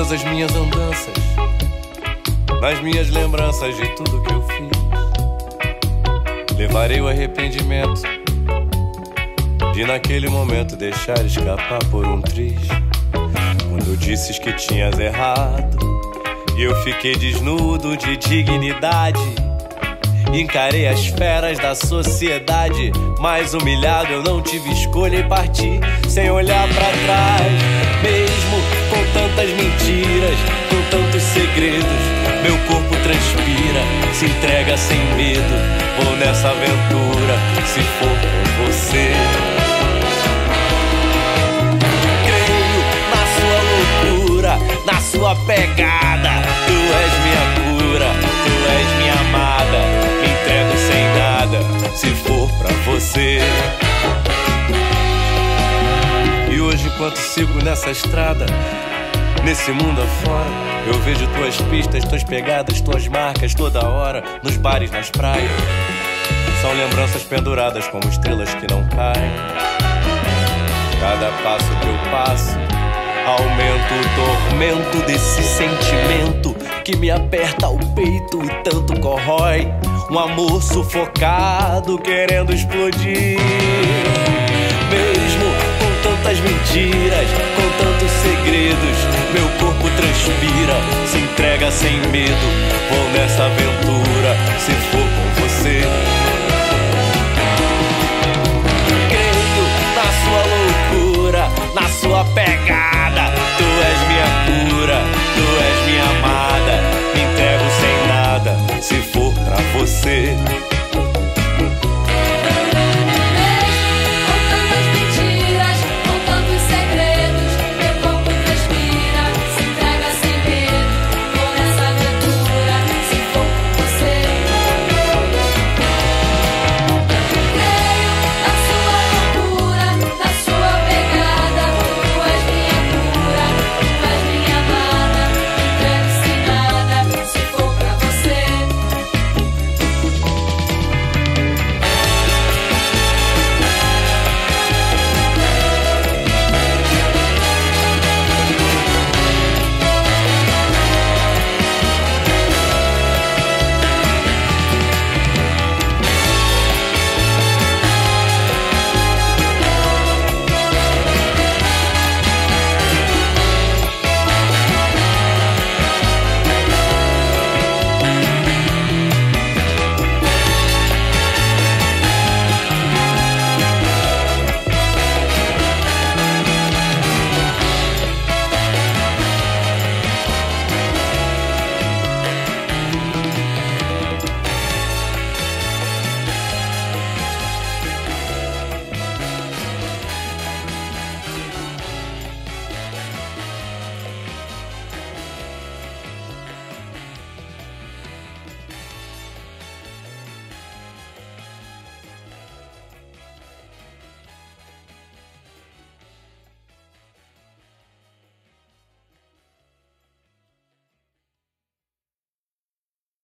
todas as minhas andanças, nas minhas lembranças de tudo que eu fiz. Levarei o arrependimento de naquele momento deixar escapar por um triz. Quando disses que tinhas errado e eu fiquei desnudo de dignidade, encarei as feras da sociedade, mas humilhado eu não tive escolha e parti sem olhar pra trás. Mesmo com tantas mentiras, com tantos segredos, meu corpo transpira, se entrega sem medo. Vou nessa aventura, se for com você. Creio na sua loucura, na sua pegada. Tu és minha cura, tu és minha amada. Me entrego sem nada, se for pra você. E hoje, enquanto sigo nessa estrada, nesse mundo afora, eu vejo tuas pistas, tuas pegadas, tuas marcas toda hora, nos bares, nas praias. São lembranças penduradas como estrelas que não caem. Cada passo que eu passo aumento o tormento desse sentimento que me aperta o peito e tanto corrói. Um amor sufocado querendo explodir. Mesmo com tantas mentiras, com tantos segredos, meu corpo transpira, se entrega sem medo. Vou nessa aventura, se